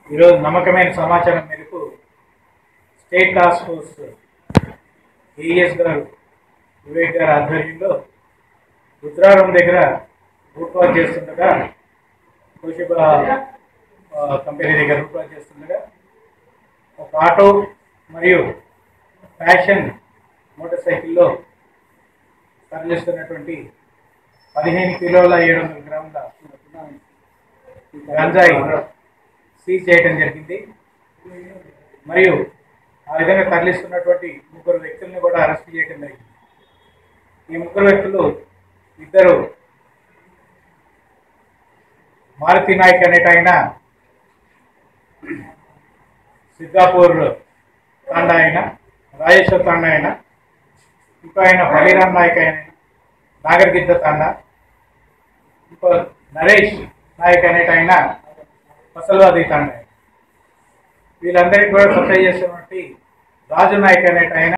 ఈరోజు నమ్మకమైన సమాచారం మేరకు స్టేట్ టాస్క్ ఫోర్స్ ఏఎస్ గారు వివేక్ గారి ఆధ్వర్యంలో రుద్రారం దగ్గర రూట్ వాక్ చేస్తుండగా తోషిబా కంపెనీ దగ్గర రూట్ వాక్ చేస్తుండగా ఒక ఆటో మరియు ఫ్యాషన్ మోటార్ సైకిల్లో తరలిస్తున్నటువంటి 15 కిలోల 700 గ్రాముల గంజాయి సీజ్ చేయడం జరిగింది. మరియు ఆ విధంగా తరలిస్తున్నటువంటి 3 వ్యక్తులను కూడా అరెస్ట్ చేయడం జరిగింది. ఈ 3 వ్యక్తులు ఇద్దరు మారుతి నాయక్ అనేట ఆయన సిద్ధాపూర్ తాండా ఆయన, రాజేశ్వర్ తాండా ఆయన, ఇంకో ఆయన బలిరామ్ నాయక్ ఆయన నాగర్గిద్ద తాండా, ఇంకో నరేష్ నాయక్ అనేట ఆయన ఫసల్వాది తాండా. వీళ్ళందరికీ కూడా సప్లై చేసినటువంటి రాజు నాయక్ అనేట ఆయన